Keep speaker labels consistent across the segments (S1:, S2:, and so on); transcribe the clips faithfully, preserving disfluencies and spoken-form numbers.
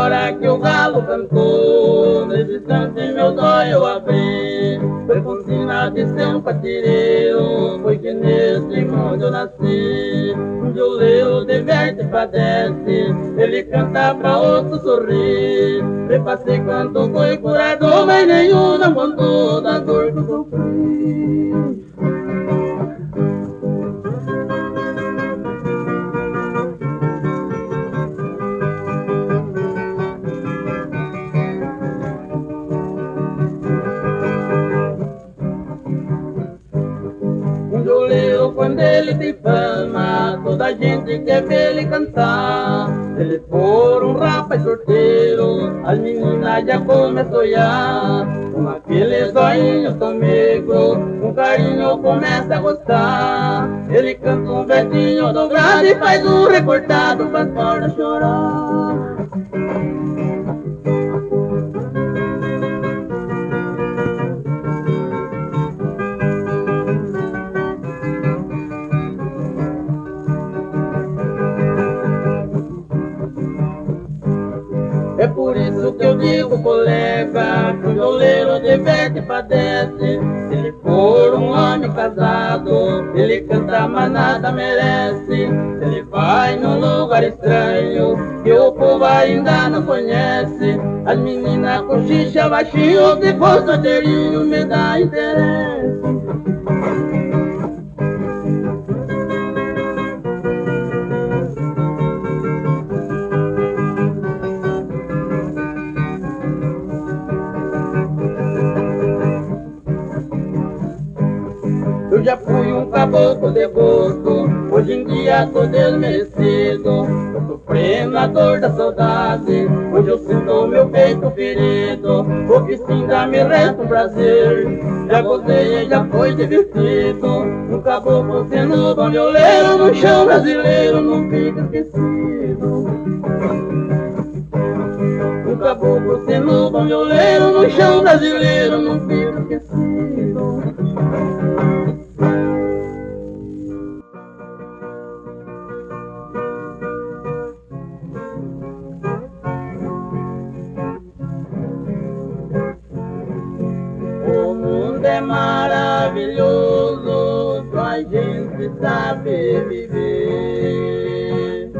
S1: hora que o galo cantou, nesse instante meus olhos eu abri. Foi com sinal de ser um patireiro, foi que nesse mundo eu nasci. Um violeiro diverte e padece, ele canta pra outro sorrir. Repassei quanto foi curado, mas nenhum não contou da dor que eu sofri. Quando ele tem fama, toda a gente quer ver ele cantar. Ele for um rapaz sorteiro, as meninas já começam a olhar. Com aquele zoinho tão negro, com carinho começa a gostar. Ele canta um versinho dobrado e faz um recortado, faz fora chorar. É por isso que eu digo, colega, que o violeiro diverte e padece. Se ele for um homem casado, ele canta, mas nada merece. Se ele vai num lugar estranho, que o povo ainda não conhece, as meninas cochicham baixinho, que for solteirinho me dá interesse. Eu já fui um caboclo devoto, hoje em dia tô desmerecido. Tô sofrendo a dor da saudade, hoje eu sinto meu peito ferido. O que sim ainda me resta um prazer, já gozei e já foi divertido. Um caboclo sendo bom violeiro, no chão brasileiro não fica esquecido. Um caboclo sendo bom violeiro, no chão brasileiro não fica esquecido. É maravilhoso, só a gente sabe viver.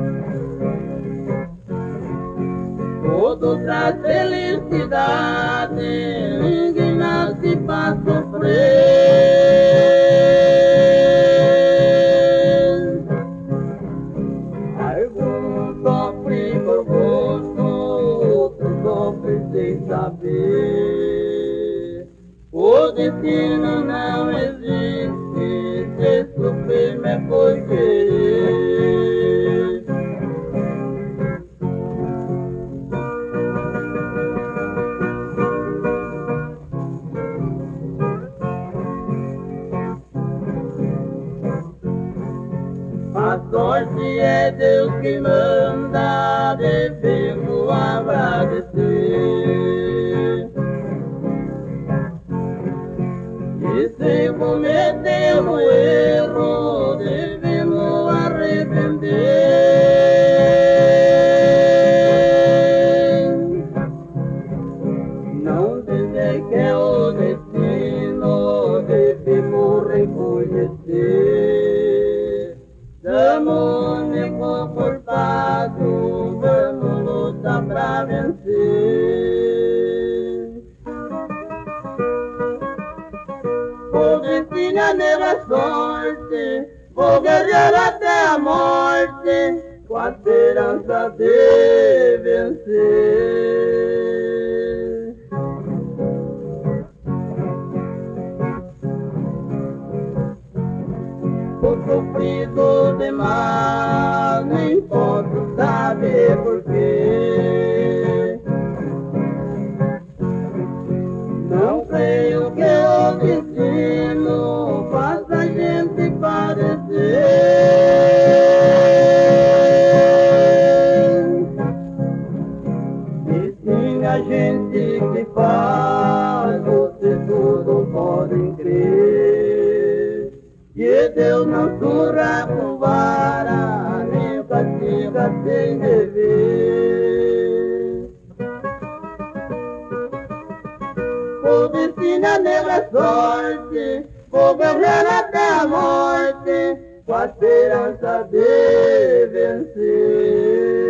S1: Todo traz felicidade, ninguém nasce pra sofrer. Alguns sofrem por gosto, outros sofrem sem saber. O destino não existe, se sofrer é por querer. A sorte é Deus que manda, devemos agradecer. E se cometemos erro, devemos arrepender. Não dizer que é o destino, devemos reconhecer. Estamos único culpado, vamos lutar pra vencer. O destino é negra sorte, vou guerrear até a morte, com a esperança de vencer. Tô sofrido demais, nem posso saber porquê. Não creio que o destino faça a gente padecer. E sim a gente que faz, vocês tudo podem crer. Que Deus não surra com vara, nem castiga sem dever. Vou vencer na negra sorte, vou guerrear até a morte, com a esperança de vencer.